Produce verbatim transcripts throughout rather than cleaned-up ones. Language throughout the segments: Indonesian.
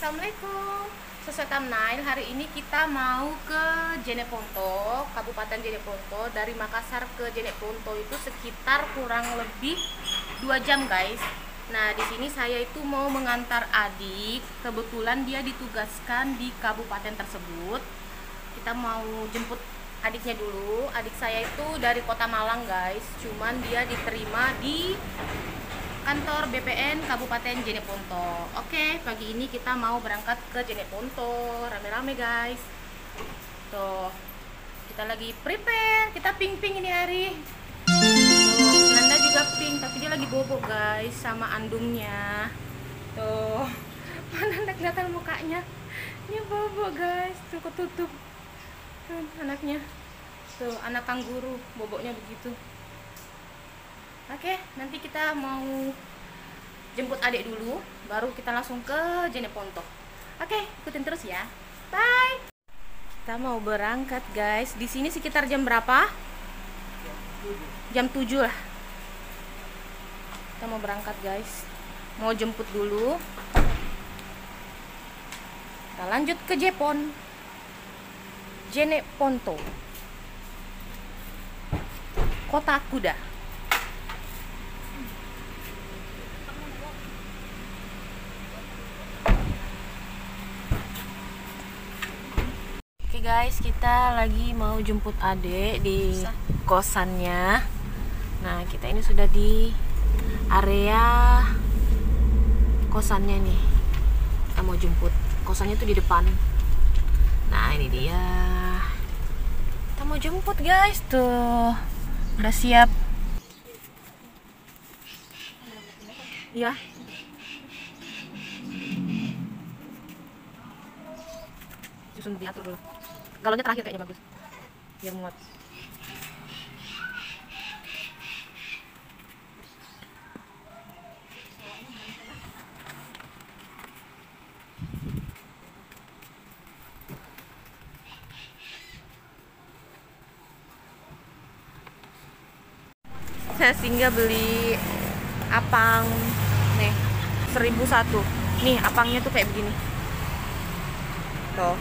Assalamualaikum. Sesuai thumbnail, hari ini kita mau ke Jeneponto, Kabupaten Jeneponto. Dari Makassar ke Jeneponto itu sekitar kurang lebih dua jam, guys. Nah, di sini saya itu mau mengantar adik. Kebetulan dia ditugaskan di kabupaten tersebut. Kita mau jemput adiknya dulu. Adik saya itu dari Kota Malang, guys. Cuman dia diterima di kantor B P N Kabupaten Jeneponto. Oke, pagi ini kita mau berangkat ke Jeneponto rame-rame, guys. Tuh, kita lagi prepare. Kita ping-ping ini hari. Tuh, Nanda juga ping, tapi dia lagi bobo, guys, sama andungnya. Tuh, mana Nanda kelihatan mukanya? Ini bobo, guys. Tuh, ketutup. Tuh, anaknya. Tuh, anak kanguru, boboknya begitu. Oke, nanti kita mau jemput adik dulu, baru kita langsung ke Jeneponto. Oke, ikutin terus ya. Bye. Kita mau berangkat, guys. Di sini sekitar jam berapa? Jam tujuh lah. Kita mau berangkat, guys. Mau jemput dulu. Kita lanjut ke Jepon. Jeneponto. Kota kuda. Oke guys, kita lagi mau jemput adek di kosannya. Nah, kita ini sudah di area kosannya nih. Kita mau jemput. Kosannya tuh di depan. Nah, ini dia. Kita mau jemput, guys. Tuh. Udah siap. Ya. Susun diatur dulu. Galonnya terakhir kayaknya bagus, biar muat. Saya singgah beli apang nih seribu satu. Nih apangnya tuh kayak begini. Tuh.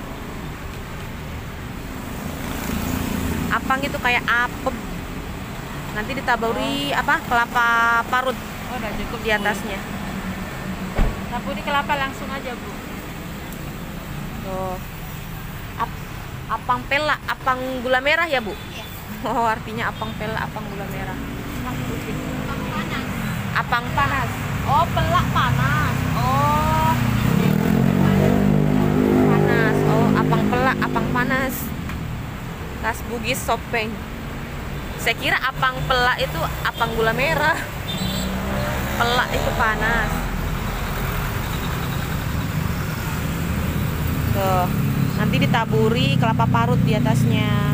Apang itu kayak apem, nanti ditaburi oh. apa kelapa parut oh, udah cukup di atasnya. Taburi kelapa langsung aja, Bu. Tuh. Ap apang pela, apang gula merah ya, Bu? Iya. Oh, artinya apang pela, apang gula merah. Apang putih. Apang panas. Apang panas. Oh, pelak panas. Oh. Panas. Oh, apang pelak, apang panas. Tas Bugis Sopeng. Saya kira apang pelak itu apang gula merah. Pelak itu panas. Tuh, nanti ditaburi kelapa parut di atasnya.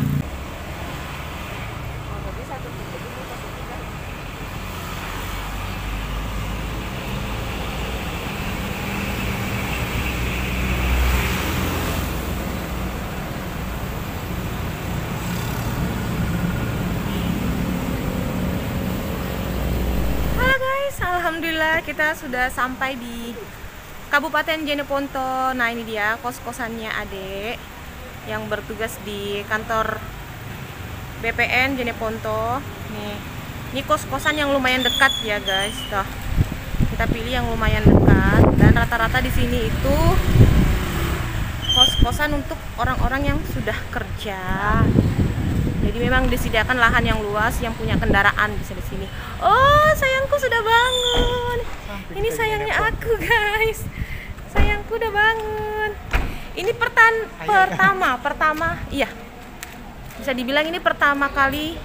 Alhamdulillah kita sudah sampai di Kabupaten Jeneponto. Nah, ini dia kos-kosannya adek yang bertugas di kantor B P N Jeneponto. Nih, ini kos-kosan yang lumayan dekat ya guys. Tuh, kita pilih yang lumayan dekat dan rata-rata di sini itu kos-kosan untuk orang-orang yang sudah kerja. Jadi memang disediakan lahan yang luas, yang punya kendaraan bisa di sini. Oh, sayangku sudah bangun. Ini sayangnya aku, guys. Sayangku udah bangun. Ini pertan pertama, pertama, iya. Bisa dibilang ini pertama kali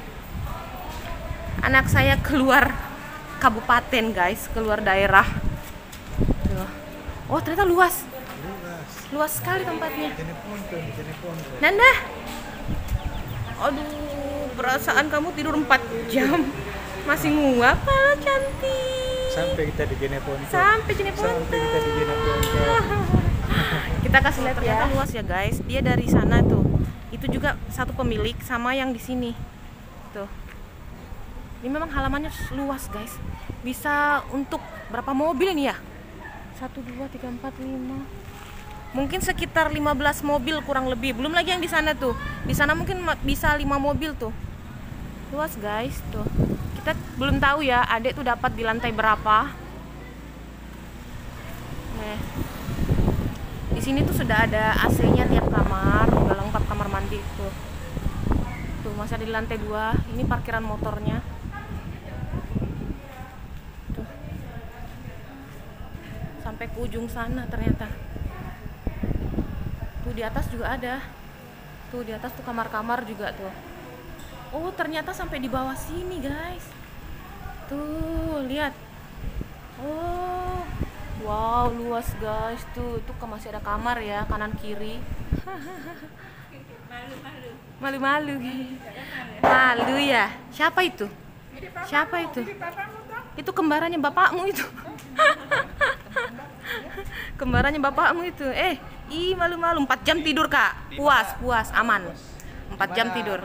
anak saya keluar kabupaten, guys, keluar daerah. Tuh. Oh, ternyata luas. Luas sekali tempatnya. Nanda. Aduh, perasaan kamu tidur empat jam masih nguap, ah, cantik. Sampai kita di Jeneponto. Sampai Jeneponto. Sampai kita di Jeneponto. Kita kasih lihat ternyata luas ya guys. Dia dari sana tuh. Itu juga satu pemilik sama yang di sini. Tuh. Ini memang halamannya luas guys. Bisa untuk berapa mobil ini ya? satu, dua, tiga, empat, lima. Mungkin sekitar lima belas mobil kurang lebih. Belum lagi yang di sana tuh. Di sana mungkin bisa lima mobil tuh. Luas guys tuh. Kita belum tahu ya, adek tuh dapat di lantai berapa. Nih. Di sini tuh sudah ada A C-nya tiap kamar, udah lengkap kamar mandi tuh. Tuh masih ada di lantai dua. Ini parkiran motornya. Tuh. Sampai ke ujung sana ternyata. Tuh di atas juga ada. Tuh di atas tuh kamar-kamar juga tuh. Oh ternyata sampai di bawah sini guys. Tuh lihat. Oh wow luas guys tuh. Tuh masih ada kamar ya kanan kiri. Malu-malu. Malu-malu. Malu ya. Siapa itu? Siapa itu? Itu kembarannya bapakmu itu. Kembarannya bapakmu itu. Eh, ih malu-malu. empat jam tidur kak. Puas, puas, aman. empat jam tidur.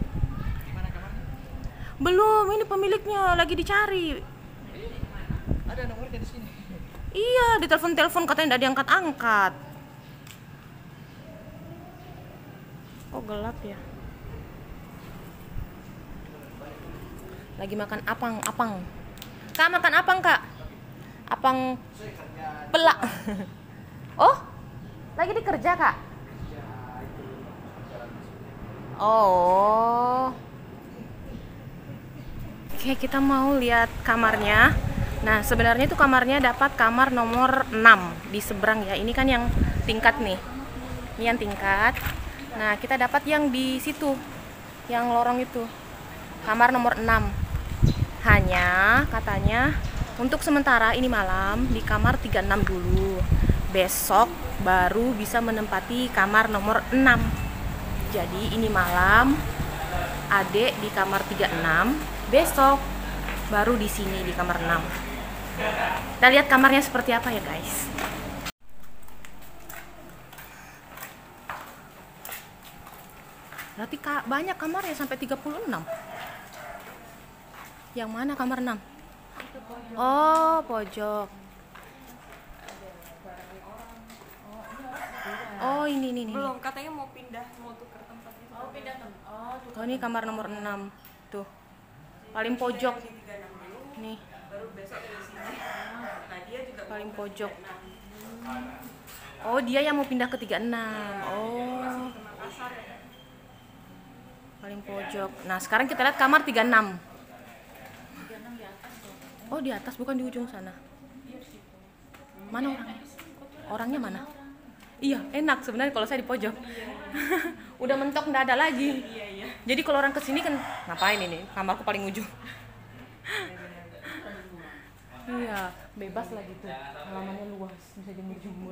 Belum, ini pemiliknya lagi dicari. Ada nomornya di sini. Iya, ditelepon-telepon katanya tidak diangkat-angkat. Oh gelap ya. Lagi makan apang, apang. Kak makan apang kak? Apang pelak. Oh, lagi dikerja kak? Oh. Oke, kita mau lihat kamarnya. Nah, sebenarnya itu kamarnya dapat kamar nomor enam di seberang ya. Ini kan yang tingkat nih. Ini yang tingkat. Nah, kita dapat yang di situ. Yang lorong itu. Kamar nomor enam. Hanya katanya untuk sementara ini malam di kamar tiga puluh enam dulu. Besok baru bisa menempati kamar nomor enam. Jadi ini malam adek di kamar tiga puluh enam, besok baru di sini di kamar enam. Kita lihat kamarnya seperti apa ya guys. Berarti kak, banyak kamarnya sampai tiga puluh enam. Yang mana kamar enam? Oh, pojok. Oh, ini ini ini. Belum, katanya mau pindah, mau tuker tempat itu. Oh, pindah tempat. Oh, Oh, ini kamar nomor enam. Tuh. Paling pojok. Nih. baru besok di sini. Nah, dia juga Paling pojok. Oh, dia yang mau pindah ke tiga puluh enam. Oh. Paling pojok. Nah, sekarang kita lihat kamar tiga puluh enam. Oh, di atas bukan di ujung sana. Mana orangnya? Orangnya mana? Iya, enak sebenarnya kalau saya di pojok. Udah mentok nggak ada lagi. Jadi kalau orang kesini kan ngapain ini? Kamarku paling ujung. Iya, bebas lah gitu. Halamannya luas, bisa jemur-jemur.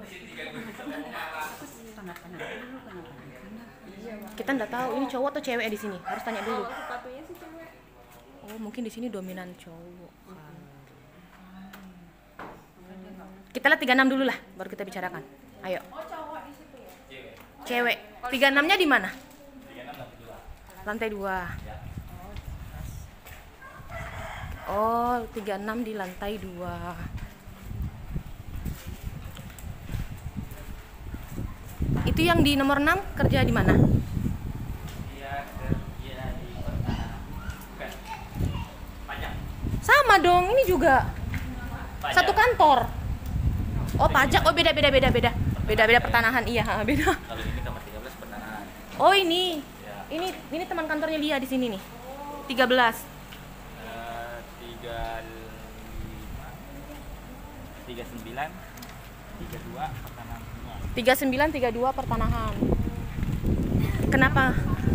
Kita nggak tahu ini cowok atau cewek di sini. Harus tanya dulu. sepatunya sih cewek. Oh, mungkin di sini dominan cowok. Kan. Kita lihat tiga puluh enam dulu lah, baru kita bicarakan. Ayo. Cewek. tiga puluh enam-nya di mana? Lantai dua. Oh, tiga puluh enam di lantai dua. Itu yang di nomor enam kerja di mana? Sama dong, ini juga Pajak. satu kantor. Oh, pajak. Oh, beda beda beda beda. Beda beda pertanahan. Iya, beda. Kalau ini kamar tiga belas pertanahan. Oh, ini. Ya. Ini ini teman kantornya Lia di sini nih. tiga belas. Eh, tiga lima, tiga sembilan, tiga dua pertanahan semua. tiga puluh sembilan tiga puluh dua pertanahan. Kenapa?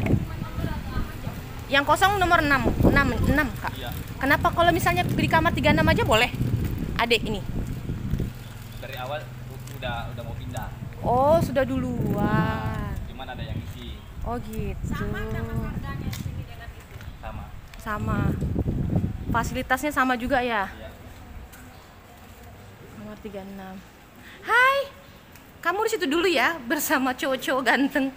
Yang kosong nomor enam. enam, enam, Kak. Iya. Kenapa kalau misalnya di kamar tiga puluh enam aja boleh? Adek ini. Dari awal udah udah mau pindah. Oh, sudah duluan. Cuman ada yang isi Oh, gitu. sama. Sama. Fasilitasnya sama juga ya? Iya. Nomor tiga puluh enam. Hai. Kamu di situ dulu ya bersama cowok-cowok ganteng.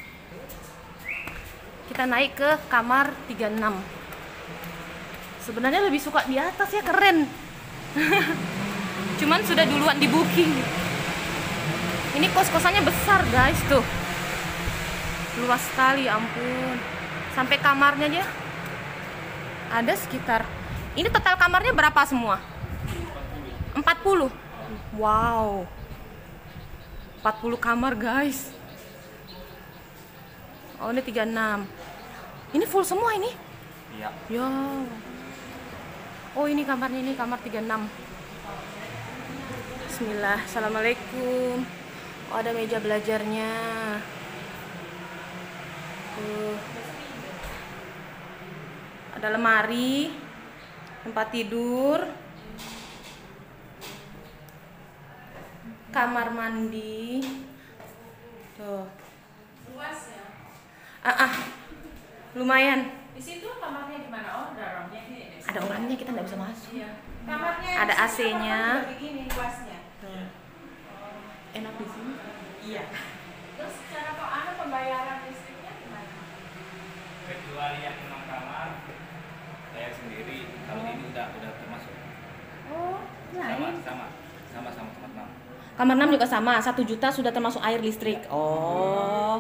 Kita naik ke kamar tiga puluh enam. Sebenarnya lebih suka di atas ya, keren. cuman sudah duluan di booking. Ini kos-kosannya besar guys, tuh luas sekali, ampun. Sampai kamarnya aja ada sekitar, ini total kamarnya berapa semua? empat puluh. Wow, empat puluh kamar guys. Oh, ini tiga puluh enam. Ini full semua ini? Iya. Ya. Oh, ini kamarnya, ini kamar tiga puluh enam. Bismillah. Assalamualaikum. Oh, ada meja belajarnya. Tuh. Ada lemari, tempat tidur, kamar mandi. Tuh. Luas ya. Ah, ah. Lumayan. Di situ kamarnya di mana? Oh, ada orangnya ini. Ada orangnya, kita nggak bisa masuk. Iya. Kamarnya Ada di A situ C-nya. kamarnya juga begini luasnya. Tuh. Enak di sini. Iya. Terus cara kok anu pembayaran listriknya gimana? Kecuali yang enam kamar, bayar sendiri. Kalau ini udah udah termasuk. Oh, Sama sama sama sama tempat enam. Kamar enam juga sama, satu juta sudah termasuk air listrik. Oh.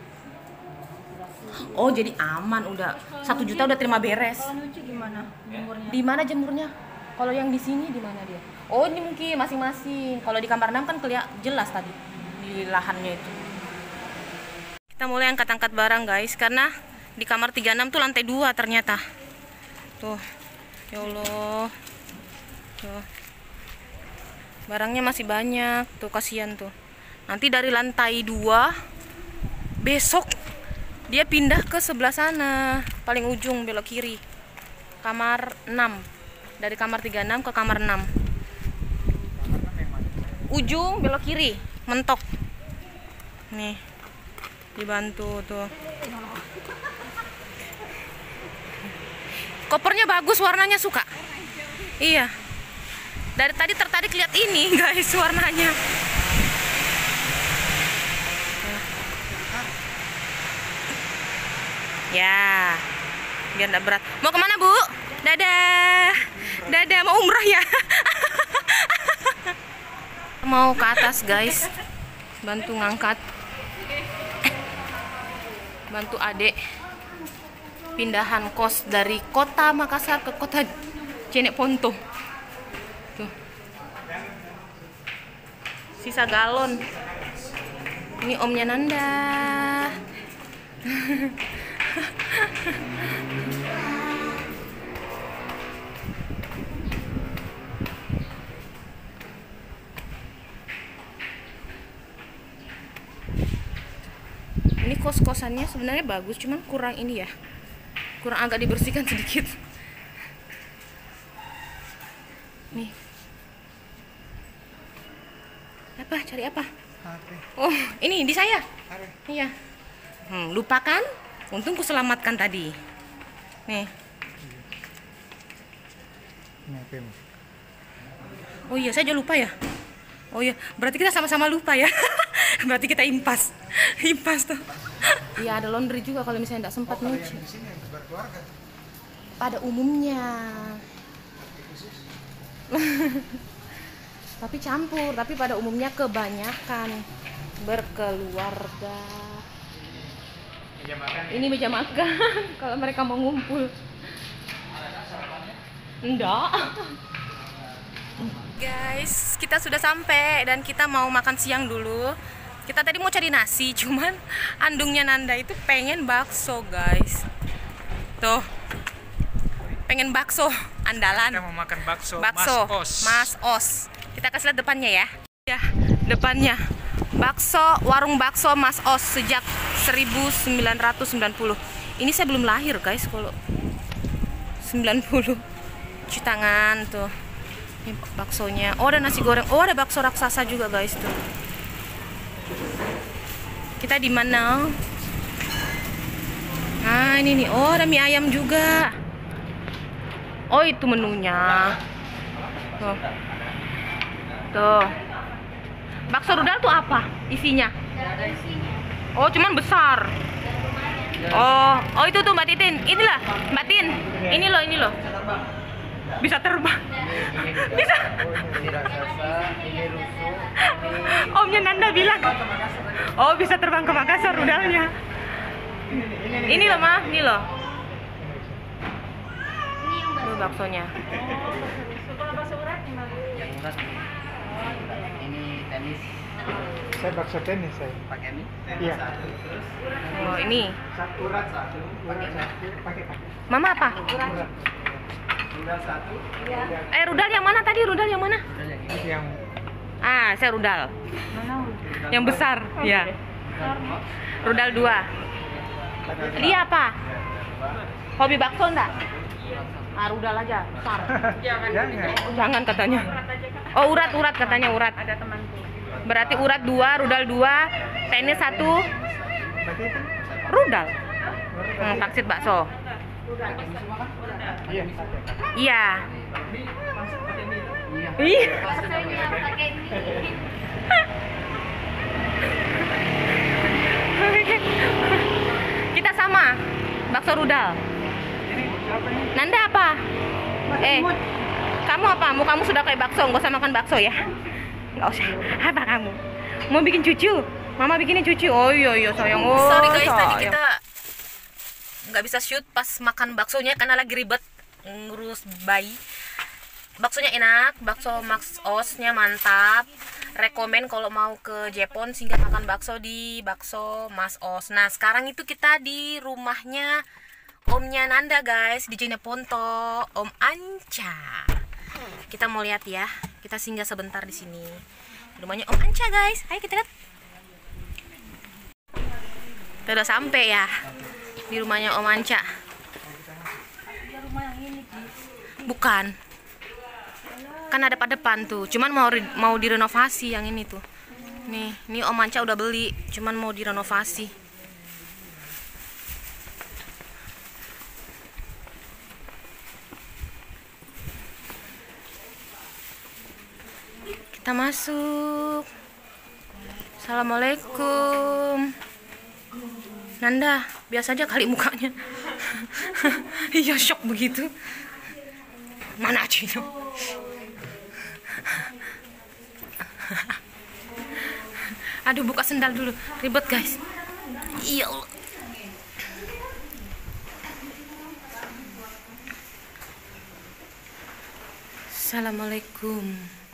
Oh, jadi aman udah. Satu juta udah terima beres. Kalau nyuci gimana? Ya. Umurnya? Di mana jemurnya? Kalau yang di sini di mana dia? Oh, ini mungkin masing-masing. Kalau di kamar enam kan kelihatan jelas tadi di lahannya itu. Kita mulai angkat-angkat barang, guys, karena di kamar tiga puluh enam tuh lantai dua ternyata. Tuh. Ya Allah. Tuh. Barangnya masih banyak. Tuh, kasihan tuh. Nanti dari lantai dua besok dia pindah ke sebelah sana, paling ujung belok kiri. Kamar enam. Dari kamar tiga puluh enam ke kamar enam. Ujung belok kiri, mentok. Nih. Dibantu tuh. Kopernya bagus, warnanya suka. Iya. Dari tadi tertarik lihat ini, guys, warnanya. Ya, biar enggak berat. Mau kemana, Bu? Dadah. Dadah, mau umrah ya? Mau ke atas, guys. Bantu ngangkat. Bantu adek. Pindahan kos dari kota Makassar ke kota Jeneponto. Tuh. Sisa galon. Ini omnya Nanda. Ini kos-kosannya sebenarnya bagus, cuman kurang ini ya. Kurang agak dibersihkan sedikit. Nih. Apa? Cari apa? Oh, ini di saya. Iya. Hmm, lupa kan? Untung ku selamatkan tadi. Nih. Oh iya, saya juga lupa ya. Oh iya, berarti kita sama-sama lupa ya. Berarti kita impas. Impas tuh. Iya, ada laundry juga kalau misalnya tidak sempat nyuci. Pada umumnya. Tapi campur, tapi pada umumnya kebanyakan berkeluarga. Meja makan. Ini meja makan kalau mereka mau ngumpul. Enggak. Guys, kita sudah sampai dan kita mau makan siang dulu. Kita tadi mau cari nasi, cuman andungnya Nanda itu pengen bakso, guys. Tuh. Pengen bakso andalan. Kita mau makan bakso, Bakso Mas Os. Mas Os. Kita kasih lihat depannya ya. Ya, depannya. Bakso, warung bakso Mas Os sejak seribu sembilan ratus sembilan puluh. Ini saya belum lahir, guys, kalau sembilan puluh. Cuci tangan tuh. Ini baksonya. Oh, ada nasi goreng. Oh, ada bakso raksasa juga, guys, tuh. Kita di mana? Nah, ini nih. Oh, ada mie ayam juga. Oh, itu menunya. Tuh. Tuh. Bakso rudal tuh apa isinya? Oh, cuman besar. Oh, oh itu tuh Mbak Titin. Inilah, Mbak Tin. Ini loh, ini loh. bisa terbang. Ini, ini Bisa. ini raksasa, ini rusuh, ini Omnya Nanda bilang. Oh, bisa terbang ke Makassar rudalnya. Ini loh, Ma. Ini loh. Ini baksonya. Kalau bakso urat gimana? yang urat. Ini tenis. Saya bakso tenis saya. Pakai mie? Iya. Oh, ini. Satu urat satu. Urat satu. Pakai pakai. Mama apa? Urat. Urat satu. Eh, rudal yang mana tadi? Rudal yang mana? Udah yang ini. Yang Ah, saya rudal. Mana? Yang besar. Ya. Rudal dua. Dia apa? Hobi bakso enggak? Ah, rudal aja. Besar. Jangan. jangan. Oh, jangan katanya. Urat aja Kak. Oh, urat, urat katanya urat. Ada temanku. Berarti urat dua, rudal dua, tenis satu, Berarti itu? rudal. Hmm, pangsit bakso. Iya. pakai. Iya. Iya. Iya. Kita sama. Bakso rudal. Nanda apa? Eh, kamu apa? Mau kamu sudah kayak bakso, nggak usah makan bakso ya? Nggak usah. Apa kamu? Mau bikin cucu? Mama bikinin cucu. Oh iya iya sayang. Oh, Sorry guys, sayang. tadi kita nggak bisa shoot pas makan baksonya karena lagi ribet ngurus bayi. Baksonya enak, bakso Max Osnya mantap. Rekomen kalau mau ke Jepang singgah makan bakso di bakso Mas Os. Nah sekarang itu kita di rumahnya omnya Nanda guys, di Jeneponto, Om Anca. Kita mau lihat ya, kita singgah sebentar di sini. Rumahnya Om Anca guys, ayo kita lihat. Kita udah sampai ya di rumahnya Om Anca. Bukan, kan ada pada depan tuh. Cuman mau re- mau direnovasi yang ini tuh. Nih, ini Om Anca udah beli. Cuman mau direnovasi. Kita masuk. Assalamualaikum. Nanda, biasa aja kali mukanya. Iya, shock begitu. Mana Cino? Aduh, buka sendal dulu. Ribet, guys. Iya Allah. Assalamualaikum.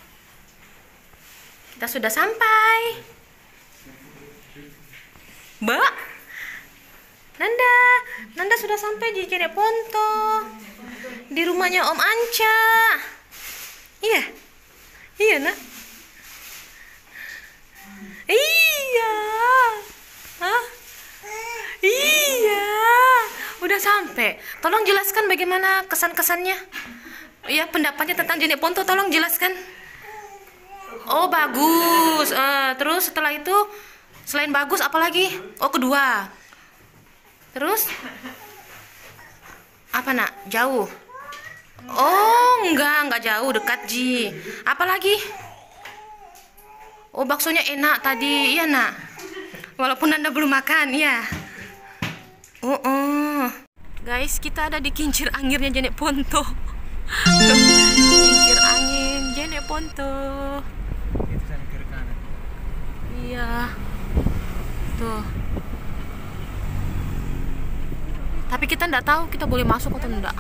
Kita sudah sampai. Mbak Nanda, Nanda sudah sampai di Jeneponto, di rumahnya Om Anca. Iya, iya nak. Iya, hah? Iya, udah sampai. Tolong jelaskan bagaimana kesan-kesannya. Iya, pendapatnya tentang Jeneponto, tolong jelaskan. Oh bagus. Eh, terus setelah itu, selain bagus, apalagi? Oh kedua. Terus apa nak? Jauh. Oh enggak, enggak jauh, dekat Ji. Apalagi? Oh baksonya enak tadi, iya nak. Walaupun Anda belum makan, ya. Oh, oh. Guys, kita ada di kincir anginnya Jeneponto. Kincir angin Jeneponto. Itu sana kiri kanan. Iya. Tuh. Tapi kita nggak tahu kita boleh masuk atau enggak.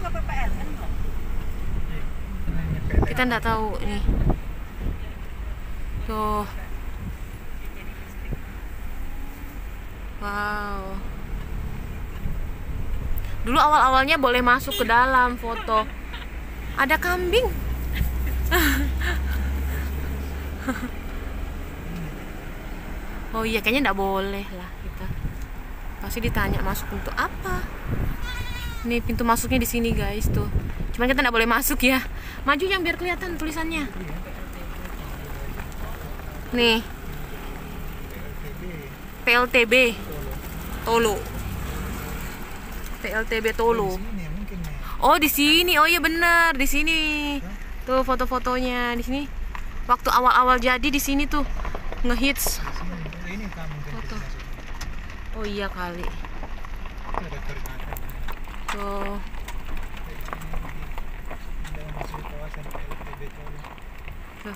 Kita nggak tahu ini. Tuh. Wow. Dulu awal-awalnya boleh masuk ke dalam foto. Ada kambing. Oh iya, kayaknya nggak boleh lah kita. Pasti ditanya masuk untuk apa. Nih pintu masuknya di sini guys tuh. Cuman kita nggak boleh masuk ya. Maju yang biar kelihatan tulisannya. Nih. P L T B Tolo. P L T B Tolo. Ini mungkin nih. Oh di sini, oh iya bener di sini. Tuh foto-fotonya di sini. Waktu awal-awal jadi di sini tuh ngehits. Ini kamu Foto. Oh iya kali. ada kiri kanan. Tuh. Dalam Masuk kawasan P L T B Colo. Tuh.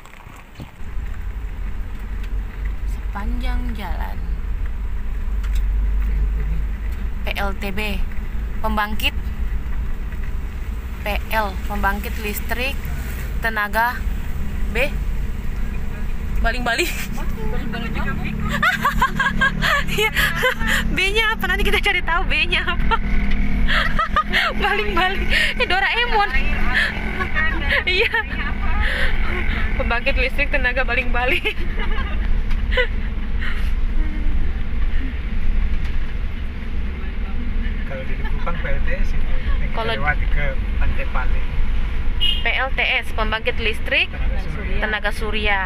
Sepanjang jalan P L T B, pembangkit P L, pembangkit listrik tenaga B, baling-baling. Iya, B-nya apa? Nanti kita cari tahu B-nya apa. Baling-baling. Ini Doraemon. Iya. Pembangkit listrik tenaga baling-baling. Kalau di Kupang P L T S itu yang kita Kalau- lewati ke Pantai Pale. P L T S, pembangkit listrik Tenaga surya. tenaga surya.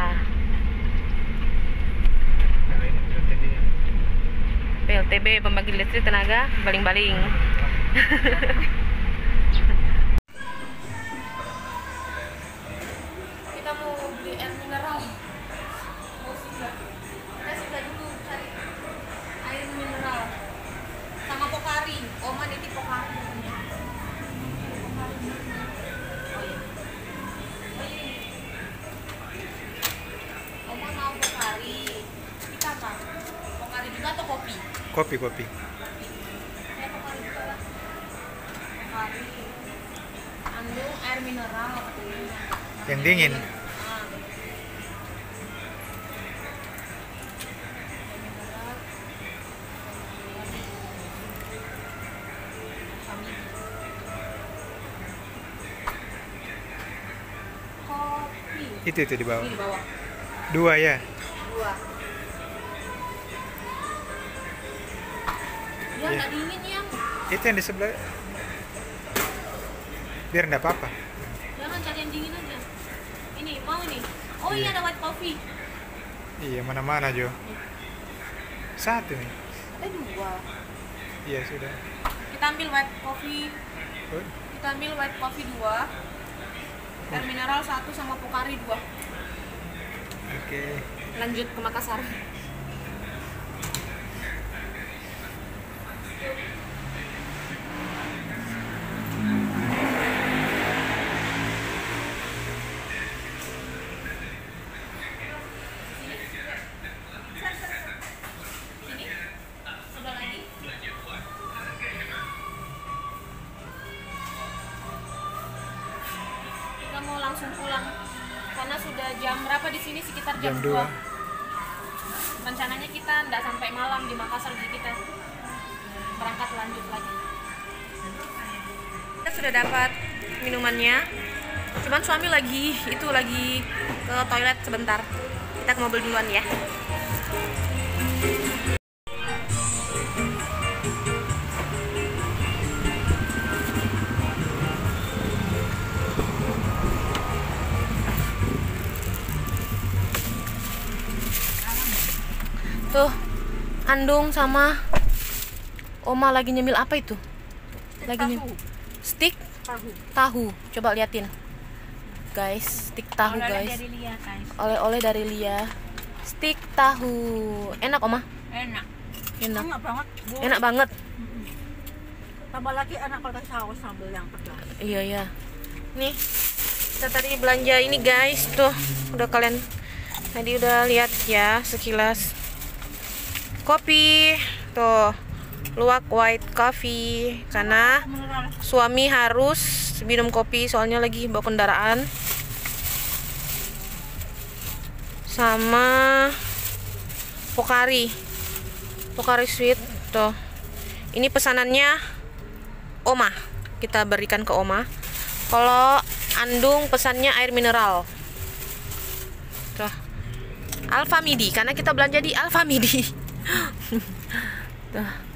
Kalau ini P L T B. P L T B, pembangkit listrik tenaga baling-baling. Kita mau beli air mineral. Mau singgah. Kita singgah dulu cari air mineral. Sama Pocari. Oma nitip Pocari. Oh iya. Oh iya. Oma mau Pocari. Kita apa? Pocari juga atau kopi? Kopi kopi. Saya Pocari juga lah. Pocari. Andung air mineral apa tuh? Yang dingin. Ah. Kopi. Itu itu di bawah. Ini di bawah. Dua ya. Dua. Ya Iya. nggak dingin ya. Itu yang di sebelah. Biar enggak apa-apa. Jangan cari yang dingin aja. Ini mau ini. Oh iya, Iya. ada white coffee. Iya, mana-mana Jo. Satu nih. Ada dua. Iya, sudah. Kita ambil white coffee. Oh, Kita ambil white coffee dua. Air mineral satu sama Pocari dua. Oke. Lanjut ke Makassar. Sini. Sebelah lagi. Kita mau langsung pulang karena sudah jam berapa di sini, sekitar jam, Jam dua. dua. Rencananya kita nggak sampai malam di Makassar, jadi kita berangkat lanjut lagi. Kita sudah dapat minumannya, cuman suami lagi itu lagi ke toilet sebentar. Kita ke mobil duluan ya. Tuh, Andung sama Oma lagi nyemil apa itu? Lagi nyemil stik Tahu. tahu. Coba liatin, guys, stik tahu guys. Dari Lia, guys. Oleh-oleh dari Lia. Stik tahu. Enak Oma? Enak. Enak. Enak banget. Bu. Enak banget. Tambah lagi enak kalau kasih saus sambal yang pedas. Iya ya. Nih, kita tadi belanja ini guys. Tuh, udah kalian tadi udah lihat ya sekilas. Kopi. Tuh, luwak white coffee karena Mineral. suami harus minum kopi soalnya lagi bawa kendaraan. Sama Pocari. Pocari sweet tuh. Ini pesanannya Oma. Kita berikan ke Oma. Kalau Andung pesannya air mineral. Tuh. Alfamidi karena kita belanja di Alfamidi. Tuh.